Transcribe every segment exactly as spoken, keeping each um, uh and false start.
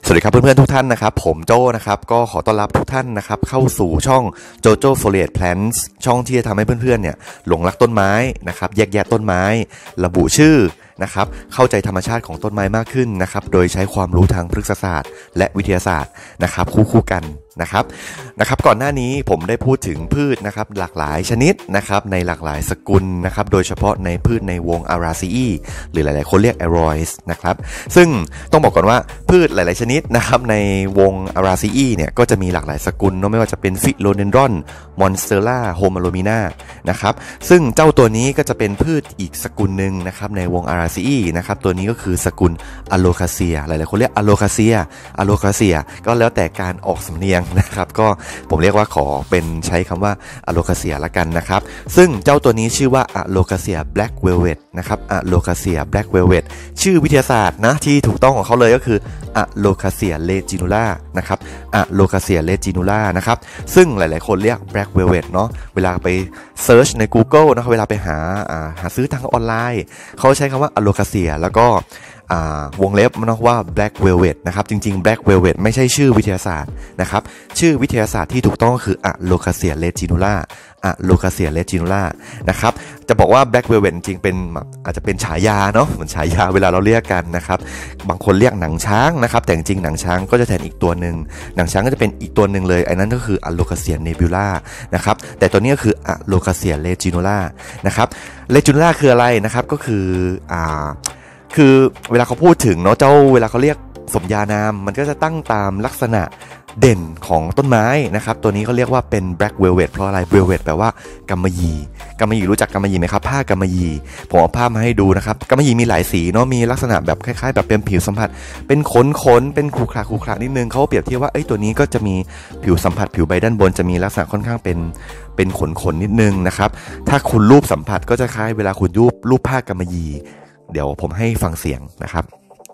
สวัสดีครับเพื่อนๆทุกท่านนะครับผมโจ้นะครับก็ขอต้อนรับทุกท่านนะครับเข้าสู่ช่อง JoJo Foliage Plants ช่องที่จะทำให้เพื่อนๆเนี่ยหลงรักต้นไม้นะครับแยกแยะต้นไม้ระบุชื่อนะครับเข้าใจธรรมชาติของต้นไม้มากขึ้นนะครับโดยใช้ความรู้ทางพฤกษศาสตร์และวิทยาศาสตร์นะครับคู่ๆกันนะครับนะครับก่อนหน้านี้ผมได้พูดถึงพืชนะครับหลากหลายชนิดนะครับในหลากหลายสกุลนะครับโดยเฉพาะในพืชในวง Araceae หรือหลายๆคนเรียก Arois นะครับซึ่งต้องบอกก่อนว่าพืชหลายๆชนิดนะครับในวง Araceae เนี่ยก็จะมีหลากหลายสกุลไม่ว่าจะเป็น Philodendron Monstera Homalomina นะครับซึ่งเจ้าตัวนี้ก็จะเป็นพืชอีกสกุลหนึ่งนะครับในวง Araceae นะครับตัวนี้ก็คือสกุล Alocasia หลายๆคนเรียก Alocasia Alocasia ก็แล้วแต่การออกสำเนียงนะครับก็ผมเรียกว่าขอเป็นใช้คำว่า Alocasia ละกันนะครับซึ่งเจ้าตัวนี้ชื่อว่า Alocasia Black Velvet นะครับ Alocasia Black Velvet ชื่อวิทยาศาสตร์นะที่ถูกต้องของเขาเลยก็คือ Alocasia leginula นะครับ Alocasia leginula นะครับซึ่งหลายๆคนเรียก Black Velvet เนาะเวลาไปเซิร์ชใน Google นะครับเวลาไปหาหาซื้อทางออนไลน์เขาใช้คำว่า Alocasia แล้วก็วงเล็บมันว่า Black Velvet นะครับจริงๆ Black Velvet ไม่ใช่ชื่อวิทยาศาสตร์นะครับชื่อวิทยาศาสตร์ที่ถูกต้องก็คือ Alocasia leginula Alocasia leginula นะครับจะบอกว่า Black Velvet จริงๆเป็นอาจจะเป็นฉายาเนาะเหมือนฉายาเวลาเราเรียกกันนะครับบางคนเรียกหนังช้างนะครับแต่จริงๆหนังช้างก็จะแทนอีกตัวหนึ่งหนังช้างก็จะเป็นอีกตัวหนึ่งเลยไอ้นั้นก็คือ Alocasia nebula นะครับแต่ตัวนี้ก็คือ Alocasia leginula นะครับ leginula คืออะไรนะครับก็คืออ่าคือเวลาเขาพูดถึงเนาะเจ้าเวลาเขาเรียกสมญานามมันก็จะตั้งตามลักษณะเด่นของต้นไม้นะครับตัวนี้เขาเรียกว่าเป็น black velvet เพราะอะไร velvet แปลว่ากำมะหยี่กำมะหยี่รู้จักกำมะหยี่ไหมครับผ้ากำมะหยี่ผมเอาผ้ามาให้ดูนะครับกำมะหยี่มีหลายสีเนาะมีลักษณะแบบคล้ายๆแบบเป็นผิวสัมผัสเป็นขนขนเป็นขรุขระขรุขระนิดนึงเขาเปรียบเทียบว่าเอ้ยตัวนี้ก็จะมีผิวสัมผัสผิวใบด้านบนจะมีลักษณะค่อนข้างเป็นเป็นขนขนนิดนึงนะครับถ้าคุณรูปสัมผัสก็จะคล้ายเวลาคุณรูปรูปผ้ากำมะหยี่เดี๋ยวผมให้ฟังเสียงนะครับ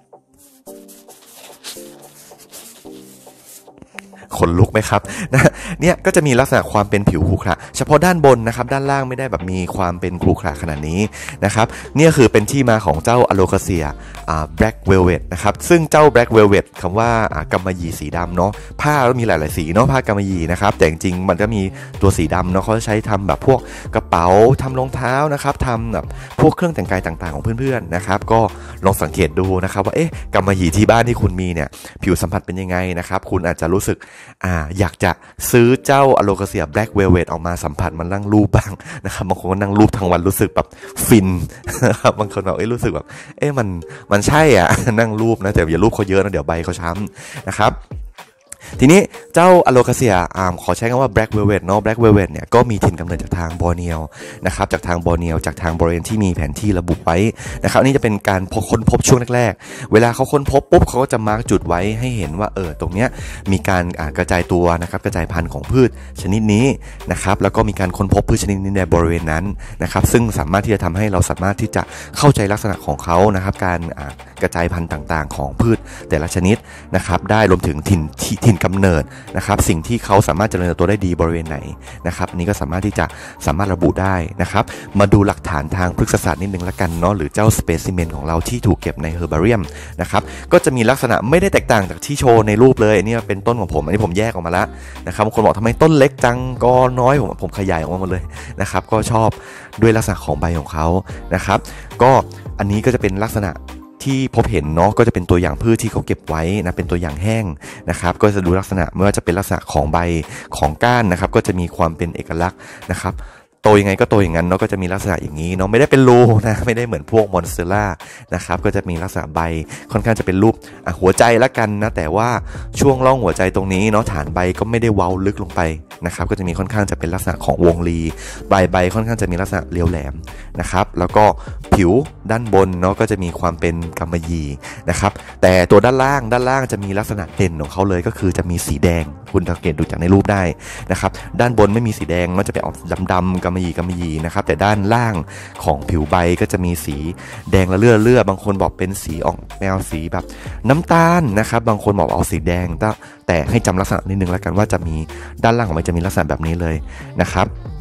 ขนลุกไหมครับนะเนี่ยก็จะมีลักษณะความเป็นผิวขรุขระเฉพาะด้านบนนะครับด้านล่างไม่ได้แบบมีความเป็นขรุขระขนาดนี้นะครับนี่คือเป็นที่มาของเจ้า Alocasia Black Velvet นะครับซึ่งเจ้า Black Velvet คำว่ากำมะหยี่สีดำเนาะผ้าก็มีหลายๆสีเนาะผ้ากำมะหยี่นะครับแต่จริงๆมันก็มีตัวสีดำเนาะเขาใช้ทำแบบพวกกระเป๋าทำรองเท้านะครับทำแบบพวกเครื่องแต่งกายต่างๆของเพื่อนๆนะครับก็ลองสังเกตดูนะครับว่าเอ๊ะกำมะหยี่ที่บ้านที่คุณมีเนี่ยผิวสัมผัสเป็นยังไงนะครับคุณอาจจะรู้สึกอ่าอยากจะซื้อเจ้า Alocasia Black Velvet ออกมาสัมผัสมันนั่งรูปบ้างนะครับบางคนก็นั่งรูปทั้งวันรู้สึกแบบฟินนะครับบางคนแบบเอ้ยรู้สึกแบบเอ๊ะมันมันใช่อ่ะนั่งรูปนะแต่อย่ารูปเขาเยอะนะเดี๋ยวใบเขาช้ำนะครับทีนี้เจ้า Alocasia อ่าขอใช้คำว่า Black Velvet เนาะ Black Velvet เนี่ยก็มีถิ่นกำเนิดจากทางบอร์เนียวนะครับจากทางบอร์เนียวจากทางบริเวณที่มีแผนที่ระบุไว้นะครับนี่จะเป็นการค้นพบช่วงแรกๆเวลาเขาค้นพบปุ๊บเขาก็จะมาร์กจุดไว้ให้เห็นว่าเออตรงเนี้ยมีการกระจายตัวนะครับกระจายพันธุ์ของพืชชนิดนี้นะครับแล้วก็มีการค้นพบพืชชนิดนี้ในบริเวณนั้นนะครับซึ่งสามารถที่จะทำให้เราสามารถที่จะเข้าใจลักษณะของเขานะครับการกระจายพันธุ์ต่างๆของพืชแต่ละชนิดนะครับได้รวมถึงถิ่นถิ่นกำเนิดนะครับสิ่งที่เขาสามารถเจริญเติบโตได้ดีบริเวณไหนนะครับอันนี้ก็สามารถที่จะสามารถระบุได้นะครับมาดูหลักฐานทางพฤกษศาสตร์นิดนึงละกันเนาะหรือเจ้าสเปซิเมนของเราที่ถูกเก็บในเฮอร์บาเรียมนะครับก็จะมีลักษณะไม่ได้แตกต่างจากที่โชว์ในรูปเลยอันนี้เป็นต้นของผมอันนี้ผมแยกออกมาแล้วนะครับบางคนบอกทำไมต้นเล็กจังก็น้อยผมผมขยายออกมาหมดเลยนะครับก็ชอบด้วยลักษณะของใบของเขานะครับก็อันนี้ก็จะเป็นลักษณะที่พบเห็นเนาะก็จะเป็นตัวอย่างพืชที่เขาเก็บไว้นะเป็นตัวอย่างแห้งนะครับก็จะดูลักษณะไม่ว่าจะเป็นลักษณะของใบของก้านนะครับก็จะมีความเป็นเอกลักษณ์นะครับโตยังไงก็โตอย่างนั้นเนาะก็จะมีลักษณะอย่างนี้เนาะไม่ได้เป็นรูนะไม่ได้เหมือนพวกมอนสเตอร่านะครับก็จะมีลักษณะใบค่อนข้างจะเป็นรูปหัวใจละกันนะแต่ว่าช่วงร่องหัวใจตรงนี้เนาะฐานใบก็ไม่ได้เว้าลึกลงไปนะครับก็จะมีค่อนข้างจะเป็นลักษณะของวงรีใบใบค่อนข้างจะมีลักษณะเรียวแหลมนะครับแล้วก็ผิวด้านบนเนาะก็จะมีความเป็นกำมะหยี่นะครับแต่ตัวด้านล่างด้านล่างจะมีลักษณะเด่นของเขาเลยก็คือจะมีสีแดงคุณสังเกตดูจากในรูปได้นะครับด้านบนไม่มีสีแดงมันจะเป็นออกดำๆกำมะหยี่กำมะหยี่นะครับแต่ด้านล่างของผิวใบก็จะมีสีแดงละเลื่อเลื่อบางคนบอกเป็นสีออกแนวสีแบบน้ำตาลนะครับบางคนบอกเอาสีแดงแต่ให้จำลักษณะนิดนึงแล้วกันว่าจะมีด้านล่างของมันจะมีลักษณะแบบนี้เลยนะครับ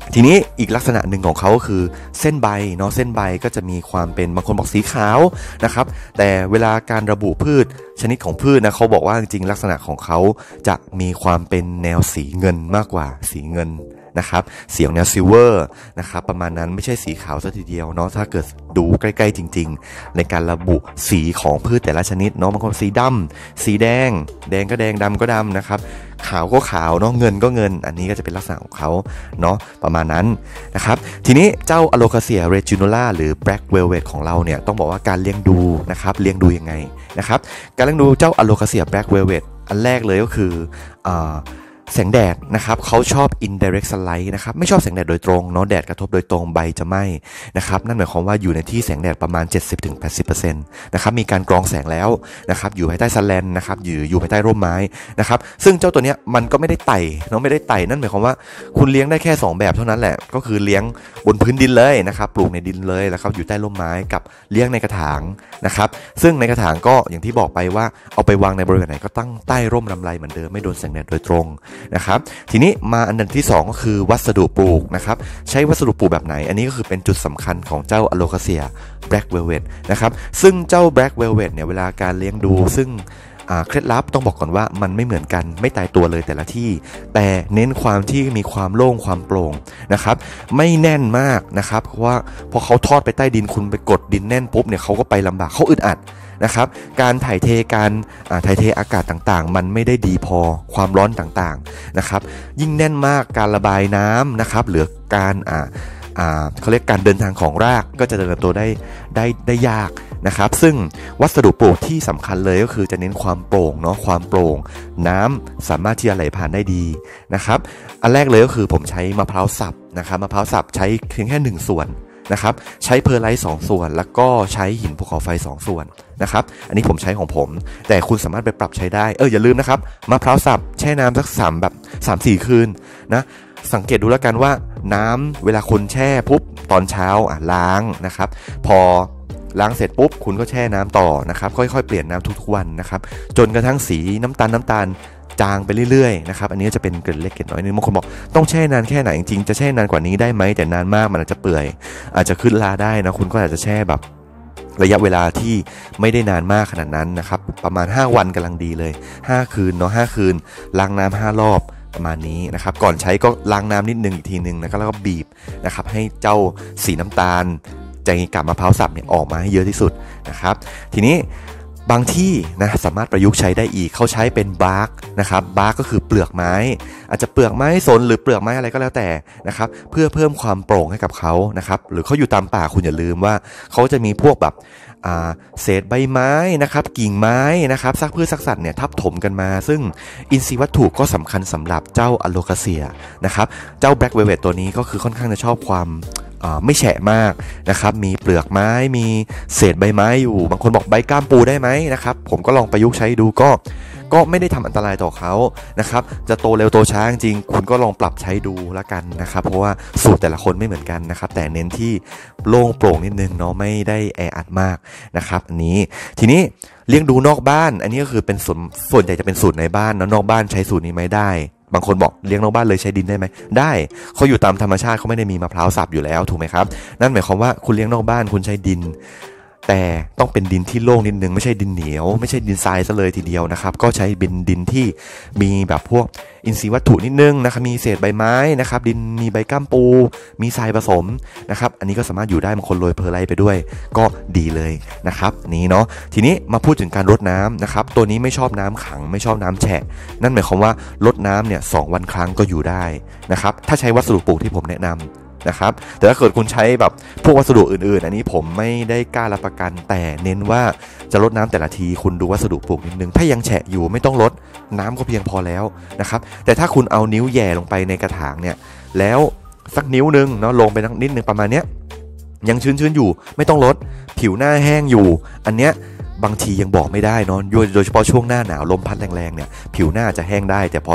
ทีนี้อีกลักษณะหนึ่งของเขาก็คือเส้นใบเนาะเส้นใบก็จะมีความเป็นบางคนบอกสีขาวนะครับแต่เวลาการระบุพืชชนิดของพืชนะเขาบอกว่าจริงๆลักษณะของเขาจะมีความเป็นแนวสีเงินมากกว่าสีเงินนะครับเสียงแนวซิลเวอร์นะครับประมาณนั้นไม่ใช่สีขาวซะทีเดียวเนาะถ้าเกิดดูใกล้ๆจริงๆในการระบุสีของพืชแต่ละชนิดเนาะบางคนสีดำสีแดงแดงก็แดงดำก็ดำนะครับขาวก็ขาวเนาะเงินก็เงินอันนี้ก็จะเป็นลักษณะของเขาเนาะประมาณนั้นนะครับทีนี้เจ้า Alocasia reginola หรือ Black Velvet ของเราเนี่ยต้องบอกว่าการเลี้ยงดูนะครับเลี้ยงดูยังไงนะครับการเลี้ยงดูเจ้า Alocasia Black Velvet อันแรกเลยก็คืออ่าแสงแดดนะครับเขาชอบ indirect sunlight นะครับไม่ชอบแสงแดดโดยตรงเนาะแดดกระทบโดยตรงใบจะไหม้นะครับนั่นหมายความว่าอยู่ในที่แสงแดดประมาณ เจ็ดสิบถึงแปดสิบเปอร์เซ็นต์ นะครับมีการกรองแสงแล้วนะครับอยู่ภายใต้ซันแลนนะครับอยู่อยู่ภายใต้ร่มไม้นะครับซึ่งเจ้าตัวเนี้ยมันก็ไม่ได้ไต่เนาะไม่ได้ไต่นั่นหมายความว่าคุณเลี้ยงได้แค่สองแบบเท่านั้นแหละก็คือเลี้ยงบนพื้นดินเลยนะครับปลูกในดินเลยแล้วครับอยู่ใต้ร่มไม้กับเลี้ยงในกระถางนะครับซึ่งในกระถางก็อย่างที่บอกไปว่าเอาไปวางในบริเวณไหนก็ตั้งใต้ร่มลำไรเหมือนเดิมไม่โดนแสงแดดโดยตรงนะครับทีนี้มาอันดับที่สองก็คือวัสดุปลูกนะครับใช้วัสดุปลูกแบบไหนอันนี้ก็คือเป็นจุดสำคัญของเจ้า Alocasia Black Velvet นะครับซึ่งเจ้า Black Velvet เนี่ยเวลาการเลี้ยงดูซึ่งเคล็ดลับต้องบอกก่อนว่ามันไม่เหมือนกันไม่ตายตัวเลยแต่ละที่แต่เน้นความที่มีความโล่งความโปร่งนะครับไม่แน่นมากนะครับเพราะว่าพอเขาทอดไปใต้ดินคุณไปกดดินแน่นปุ๊บเนี่ยเขาก็ไปลำบากเขาอึดอัดนะครับการถ่ายเทการถ่ายเทอากาศต่างๆมันไม่ได้ดีพอความร้อนต่างๆนะครับยิ่งแน่นมากการระบายน้ำนะครับหรือการอ่าอ่าเขาเรียกการเดินทางของรากก็จะเดินตัวได้ได้ได้ยากนะครับซึ่งวัสดุปลูกที่สำคัญเลยก็คือจะเน้นความโปร่งเนาะความโปร่งน้ำสามารถที่จะไหลผ่านได้ดีนะครับอันแรกเลยก็คือผมใช้มะพร้าวสับนะครับมะพร้าวสับใช้เพียงแค่หนึ่งส่วนนะครับใช้เพอร์ไลท์สองส่วนแล้วก็ใช้หินภูเขาไฟสองส่วนนะครับอันนี้ผมใช้ของผมแต่คุณสามารถไปปรับใช้ได้เอออย่าลืมนะครับมะพร้าวสับแช่น้ำสักสามแบบ สามถึงสี่ คืนนะสังเกตดูแล้วกันว่าน้ำเวลาคุณแช่ปุ๊บตอนเช้าอ่ะล้างนะครับพอล้างเสร็จปุ๊บคุณก็แช่น้ำต่อนะครับค่อยๆเปลี่ยนน้ำทุกๆวันนะครับจนกระทั่งสีน้ำตาลน้ำตาลจางไปเรื่อยๆนะครับอันนี้จะเป็นเกล็ดเล็กเกล็ดน้อยนึงบางคนบอกต้องแช่นานแค่ไหนจริงๆจะแช่นานกว่านี้ได้ไหมแต่นานมากมันอาจจะเปื่อยอาจจะขึ้นราได้นะคุณก็อาจจะแช่แบบระยะเวลาที่ไม่ได้นานมากขนาดนั้นนะครับประมาณห้าวันกำลังดีเลยห้าคืนเนาะห้าคืนล้างน้ำห้ารอบประมาณนี้นะครับก่อนใช้ก็ล้างน้ำนิดนึงอีกทีนึงนะครับแล้วก็บีบนะครับให้เจ้าสีน้ำตาลใจกับมะพร้าวสับเนี่ยออกมาให้เยอะที่สุดนะครับทีนี้บางที่นะสามารถประยุกต์ใช้ได้อีกเขาใช้เป็นบาร์กนะครับบาร์กก็คือเปลือกไม้อาจจะเปลือกไม้สนหรือเปลือกไม้อะไรก็แล้วแต่นะครับเพื่อเพิ่มความโปร่งให้กับเขานะครับหรือเขาอยู่ตามป่าคุณอย่าลืมว่าเขาจะมีพวกแบบเศษใบไม้นะครับกิ่งไม้นะครับซากพืชซากสัตว์เนี่ยทับถมกันมาซึ่งอินทรีย์วัตถุก็สำคัญสำหรับเจ้า Alocasia นะครับเจ้า Black Velvet ตัวนี้ก็คือค่อนข้างจะชอบความไม่แฉะมากนะครับมีเปลือกไม้มีเศษใบไม้อยู่บางคนบอกใบก้ามปูได้ไหมนะครับผมก็ลองประยุกต์ใช้ดูก็ก็ไม่ได้ทำอันตรายต่อเขานะครับจะโตเร็วโตช้าจริงคุณก็ลองปรับใช้ดูแล้วกันนะครับเพราะว่าสูตรแต่ละคนไม่เหมือนกันนะครับแต่เน้นที่โล่งโปร่งนิดนึงเนาะไม่ได้แออัดมากนะครับอันนี้ทีนี้เลี้ยงดูนอกบ้านอันนี้ก็คือเป็นส่วนส่วนใหญ่จะเป็นสูตรในบ้านนะนอกบ้านใช้สูตรนี้ไม่ได้บางคนบอกเลี้ยงนอกบ้านเลยใช้ดินได้ไหมได้เขาอยู่ตามธรรมชาติเขาไม่ได้มีมะพร้าวสับอยู่แล้วถูกไหมครับนั่นหมายความว่าคุณเลี้ยงนอกบ้านคุณใช้ดินแต่ต้องเป็นดินที่โล่งนิดนึงไม่ใช่ดินเหนียวไม่ใช่ดินทรายซะเลยทีเดียวนะครับก็ใช้เป็นดินที่มีแบบพวกอินทรีย์วัตถุนิดนึงนะครับมีเศษใบไม้นะครับดินมีใบก้ามปูมีทรายผสมนะครับอันนี้ก็สามารถอยู่ได้บางคนโรยเพอร์ไลท์ไปด้วยก็ดีเลยนะครับนี้เนาะทีนี้มาพูดถึงการรดน้ำนะครับตัวนี้ไม่ชอบน้ำขังไม่ชอบน้ำแฉะนั่นหมายความว่ารดน้ำเนี่ยสองวันครั้งก็อยู่ได้นะครับถ้าใช้วัสดุปลูกที่ผมแนะนำนะครับแต่ถ้าเกิดคุณใช้แบบพวกวัสดุอื่นๆอันนี้ผมไม่ได้กล้ารับประกันแต่เน้นว่าจะรดน้ำแต่ละทีคุณดูวัสดุปลูกนิดนึงถ้ายังแฉะอยู่ไม่ต้องรดน้ำก็เพียงพอแล้วนะครับแต่ถ้าคุณเอานิ้วแย่ลงไปในกระถางเนี่ยแล้วสักนิ้วนึงเนาะลงไปนิดนึงประมาณเนี้ยยังชื้นๆอยู่ไม่ต้องรดผิวหน้าแห้งอยู่อันเนี้ยบางทียังบอกไม่ได้เนาะโดยเฉพาะช่วงหน้าหนาวลมพัดแรงๆเนี่ยผิวหน้าจะแห้งได้แต่พอ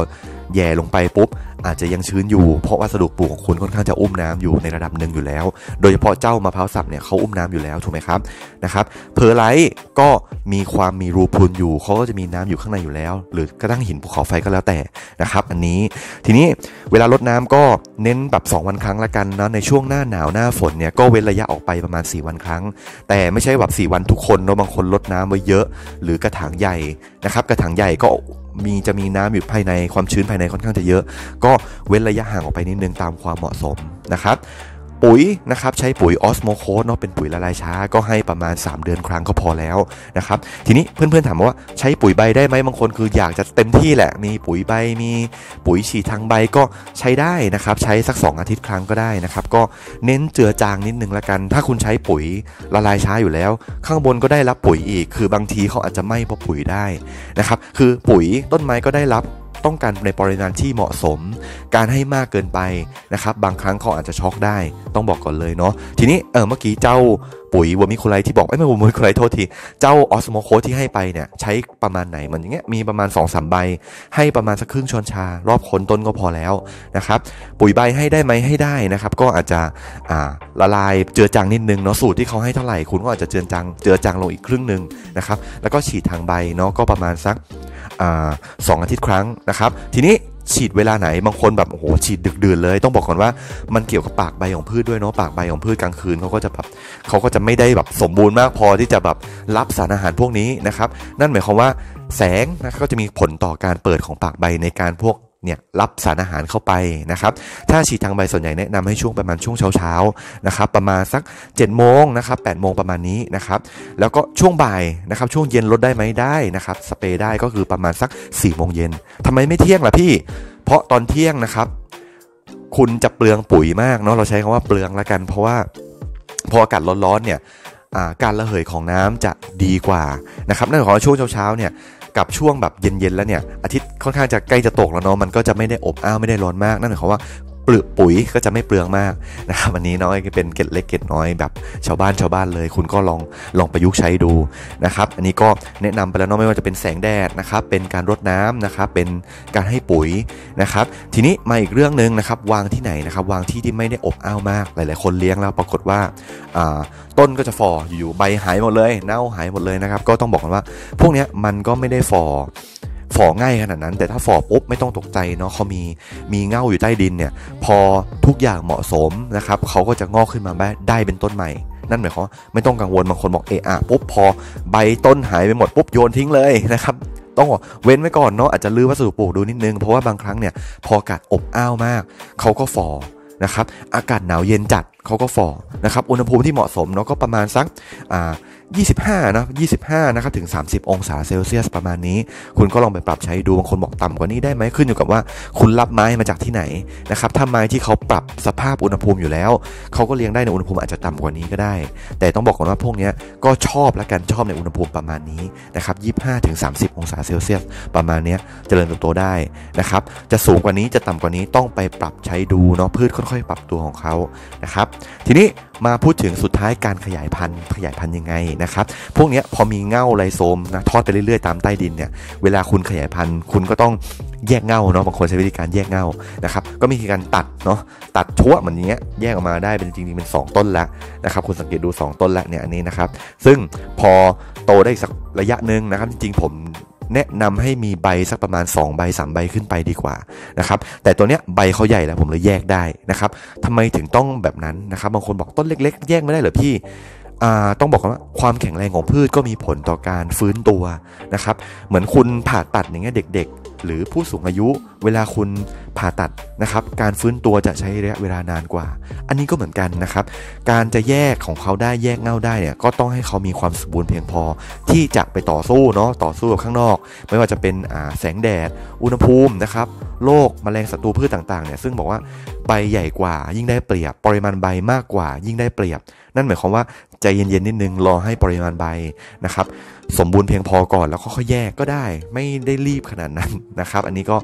แย่ลงไปปุ๊บอาจจะยังชื้นอยู่เพราะวัสดุปลูกของคุณค่อนข้างจะอุ้มน้ำอยู่ในระดับหนึ่งอยู่แล้วโดยเฉพาะเจ้ามะพร้าวสับเนี่ยเขาอุ้มน้ำอยู่แล้วถูกไหมครับนะครับเพอร์ไลท์ก็มีความมีรูพุนอยู่เขาก็จะมีน้ำอยู่ข้างในอยู่แล้วหรือกระทั่งหินภูเขาไฟก็แล้วแต่นะครับอันนี้ทีนี้เวลารดน้ำก็เน้นแบบสองวันครั้งละกันนะในช่วงหน้าหนาวหน้าฝนเนี่ยก็เว้นระยะออกไปประมาณสี่วันครั้งแต่ไม่ใช่แบบสี่วันทุกคนเนาะบางคนรดน้ำไว้เยอะหรือกระถางใหญ่นะครับกระถางใหญ่ก็มีจะมีน้ำอยู่ภายในความชื้นภายในค่อนข้างจะเยอะก็เว้นระยะห่างออกไปนิดนึงตามความเหมาะสมนะครับปุ๋ยนะครับใช้ปุ๋ยออสโมโคสเนาะเป็นปุ๋ยละลายช้าก็ให้ประมาณสามเดือนครั้งก็พอแล้วนะครับทีนี้เพื่อนๆถามว่าใช้ปุ๋ยใบได้ไหมบางคนคืออยากจะเต็มที่แหละมีปุ๋ยใบมีปุ๋ยฉีดทางใบก็ใช้ได้นะครับใช้สักสองอาทิตย์ครั้งก็ได้นะครับก็เน้นเจือจางนิดนึงละกันถ้าคุณใช้ปุ๋ยละลายช้าอยู่แล้วข้างบนก็ได้รับปุ๋ยอีกคือบางทีเขาอาจจะไม่พอปุ๋ยได้นะครับคือปุ๋ยต้นไม้ก็ได้รับต้องการในปริมาณที่เหมาะสมการให้มากเกินไปนะครับบางครั้งเขาอาจจะช็อกได้ต้องบอกก่อนเลยเนาะทีนี้เออเมื่อกี้เจ้าปุ๋ยวอร์มิคูไลท์ที่บอกไม่ไม่วอร์มิคูไลท์โทษทีเจ้าออสโมโคสที่ให้ไปเนี่ยใช้ประมาณไหนมันอย่างเงี้ยมีประมาณ สองสาม ใบให้ประมาณสักครึ่งช้อนชารอบโคนต้นก็พอแล้วนะครับปุ๋ยใบให้ได้ไหมให้ได้นะครับก็อาจจะอ่าละลายเจือจางนิดนึงเนาะสูตรที่เขาให้เท่าไหร่คุณก็อาจจะเจือจางเจือจางลงอีกครึ่งนึงนะครับแล้วก็ฉีดทางใบเนาะก็ประมาณสักอ่าสองอาทิตย์ครั้งนะครับทีนี้ฉีดเวลาไหนบางคนแบบโอ้โหฉีดดึกดื่นเลยต้องบอกก่อนว่ามันเกี่ยวกับปากใบของพืชด้วยเนาะปากใบของพืชกลางคืนเขาก็จะแบบเขาก็จะไม่ได้แบบสมบูรณ์มากพอที่จะแบบรับสารอาหารพวกนี้นะครับนั่นหมายความว่าแสงนะก็จะมีผลต่อการเปิดของปากใบในการพวกเนี่ยรับสารอาหารเข้าไปนะครับถ้าฉีดทางใบส่วนใหญ่แนะนำให้ช่วงประมาณช่วงเช้าๆนะครับประมาณสักเจ็ดโมงนะครับแปดโมงประมาณนี้นะครับแล้วก็ช่วงบ่ายนะครับช่วงเย็นลดได้ไหมได้นะครับสเปรย์ได้ก็คือประมาณสักสี่โมงเย็นทำไมไม่เที่ยงล่ะพี่เพราะตอนเที่ยงนะครับคุณจะเปลืองปุ๋ยมากเนาะเราใช้คำว่าเปลืองละกันเพราะว่าพออากาศร้อนๆเนี่ยการระเหยของน้ำจะดีกว่านะครับนั่นหมายความว่าช่วงเช้าๆเนี่ยกับช่วงแบบเย็นๆแล้วเนี่ยอาทิตย์ค่อนข้างจะใกล้จะตกแล้วเนาะมันก็จะไม่ได้อบอ้าวไม่ได้ร้อนมากนั่นหมายความว่าเปลือกปุ๋ยก็จะไม่เปลืองมากนะครับวันนี้น้อยเป็นเกล็ดเล็กเกล็ดน้อยแบบชาวบ้านชาวบ้านเลยคุณก็ลองลองประยุกต์ใช้ดูนะครับอันนี้ก็แนะนำไปแล้วเนาะไม่ว่าจะเป็นแสงแดดนะครับเป็นการรดน้ำนะครับเป็นการให้ปุ๋ยนะครับทีนี้มาอีกเรื่องนึงนะครับวางที่ไหนนะครับวางที่ที่ไม่ได้อบอ้าวมากหลายๆคนเลี้ยงแล้วปรากฏว่าต้นก็จะฝ่ออยู่ใบหายหมดเลยเน่าหายหมดเลยนะครับก็ต้องบอกกันว่าพวกนี้มันก็ไม่ได้ฝ่อฝ่อง่ายขนาดนั้นแต่ถ้าฝ่อปุ๊บไม่ต้องตกใจเนาะเขามีมีเง่าอยู่ใต้ดินเนี่ยพอทุกอย่างเหมาะสมนะครับเขาก็จะงอกขึ้นมาได้เป็นต้นใหม่นั่นหมายความว่าไม่ต้องกังวลบางคนบอกเออะปุ๊บพอใบต้นหายไปหมดปุ๊บโยนทิ้งเลยนะครับต้องเว้นไว้ก่อนเนาะอาจจะลื้อวัสดุปลูกดูนิดนึงเพราะว่าบางครั้งเนี่ยพออากาศอบอ้าวมากเขาก็ฝ่อนะครับอากาศหนาวเย็นจัดเขาก็ฝ่อนะครับอุณหภูมิที่เหมาะสมเนาะก็ประมาณสักอ่ายี่สิบห้านะยี่สิบห้านะครับถึงสามสิบองศาเซลเซียสประมาณนี้คุณก็ลองไปปรับใช้ดูบางคนบอกต่ำกว่านี้ได้ไหมขึ้นอยู่กับว่าคุณรับไม้มาจากที่ไหนนะครับถ้าไม้ที่เขาปรับสภาพอุณหภูมิอยู่แล้วเขาก็เลี้ยงได้ในอุณหภูมิอาจจะต่ำกว่านี้ก็ได้แต่ต้องบอกก่อนว่าพวกนี้ก็ชอบและกันชอบในอุณหภูมิประมาณนี้นะครับยี่สิบห้าถึงสามสิบองศาเซลเซียสประมาณนี้เจริญเติบโตได้นะครับจะสูงกว่านี้จะต่ำกว่านี้ต้องไปปรับใช้ดูเนาะพืชค่อยๆปรับตัวของเขานะครับทีนี้มาพูดถึงสุดท้ายการขยายพันธุ์ขยายพันธุ์ยังไงนะครับพวกนี้พอมีเง่าไรโซมนะทอดไปเรื่อยๆตามใต้ดินเนี่ยเวลาคุณขยายพันธุ์คุณก็ต้องแยกเง่าเนาะบางคนใช้วิธีการแยกเง่านะครับก็มีการตัดเนาะตัดชั่วเหมือนอย่างเงี้ยแยกออกมาได้เป็นจริงๆเป็นสองต้นแล้วนะครับคุณสังเกตดูสองต้นแล้วเนี่ยอันนี้นะครับซึ่งพอโตได้สักระยะนึงนะครับจริงๆผมแนะนำให้มีใบสักประมาณสองใบสามใบขึ้นไปดีกว่านะครับแต่ตัวเนี้ยใบเขาใหญ่แล้วผมเลยแยกได้นะครับทำไมถึงต้องแบบนั้นนะครับบางคนบอกต้นเล็กๆแยกไม่ได้เหรอพี่ต้องบอกว่าความแข็งแรงของพืชก็มีผลต่อการฟื้นตัวนะครับเหมือนคุณผ่าตัดอย่างเงี้ยเด็กๆหรือผู้สูงอายุเวลาคุณผ่าตัดนะครับการฟื้นตัวจะใช้ระยะเวลานานกว่าอันนี้ก็เหมือนกันนะครับการจะแยกของเขาได้แยกเง่าได้เนี่ยก็ต้องให้เขามีความสมบูรณ์เพียงพอที่จะไปต่อสู้เนาะต่อสู้กับข้างนอกไม่ว่าจะเป็นแสงแดดอุณหภูมินะครับโรคแมลงศัตรูพืชต่างๆเนี่ยซึ่งบอกว่าใบใหญ่กว่ายิ่งได้เปรียบปริมาณใบมากกว่ายิ่งได้เปรียบนั่นหมายความว่าใจเย็นๆนิดนึงรอให้ปริมาณใบนะครับสมบูรณ์เพียงพอก่อนแล้วก็ค่อยแยกก็ได้ไม่ได้รีบขนาดนั้นนะครับอันนี้ก็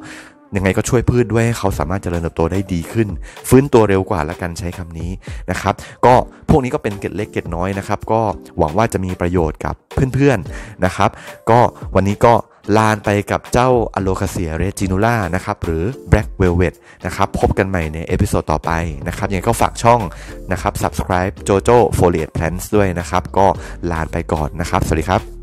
ยังไงก็ช่วยพืชด้วยให้เขาสามารถเจริญเติบโตได้ดีขึ้นฟื้นตัวเร็วกว่าละกันใช้คำนี้นะครับก็พวกนี้ก็เป็นเกร็ดเล็กเกร็ดน้อยนะครับก็หวังว่าจะมีประโยชน์กับเพื่อนๆนะครับก็วันนี้ก็ลาไปกับเจ้า Alocasia reginula นะครับหรือ Black Velvet นะครับพบกันใหม่ในเอพิโซดต่อไปนะครับยังไงก็ฝากช่องนะครับ Subscribe Jojo Foliate Plants ด้วยนะครับก็ลาไปก่อนนะครับสวัสดีครับ